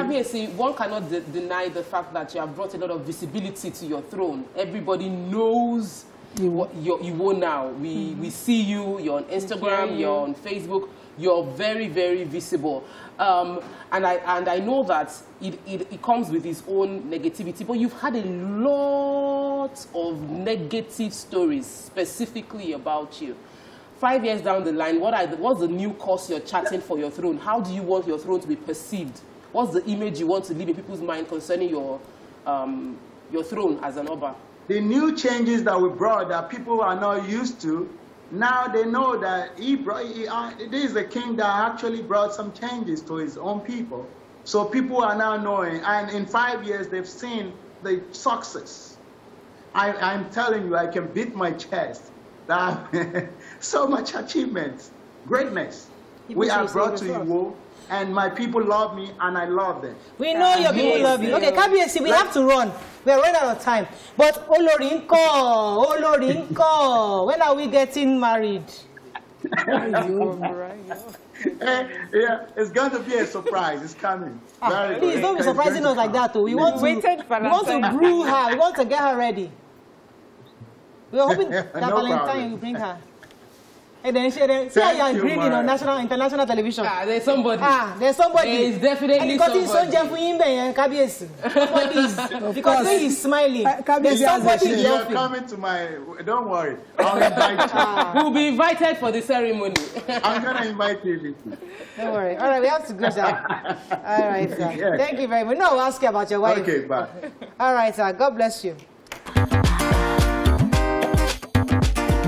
Kabiyesi, one cannot deny the fact that you have brought a lot of visibility to your throne. Everybody knows Iwo now. We see you. You're on Instagram. You're on Facebook. You're very, very visible. And I know that it comes with its own negativity, but you've had a lot of negative stories specifically about you. 5 years down the line, what's the new course you're charting for your throne? How do you want your throne to be perceived? What's the image you want to leave in people's mind concerning your throne as an Oba? The new changes that we brought that people are not used to, now they know that this is a king that actually brought some changes to his own people. So people are now knowing, and in 5 years they've seen the success. I'm telling you, I can beat my chest. That so much achievements, greatness. We are brought to Iwo, and my people love me, and I love them. We know your people love you. Okay, Kabiyesi, we have to run. We are running out of time. But Olori Nko, when are we getting married? Yeah, it's going to be a surprise. It's coming. Please don't be surprising us like that. We want to brew her. We want to get her ready. We are hoping that Valentine will bring her. And then see how you are greeting on international television. There's somebody. There's somebody. There is definitely somebody. Because when he's smiling, there's somebody. You're coming to my. Don't worry. I'll invite you. We'll be invited for the ceremony. I'm going to invite you. Don't worry. All right, we have to go down. All right, sir. Yes. Thank you very much. No, I'll ask you about your wife. Okay, bye. All right, sir. God bless you.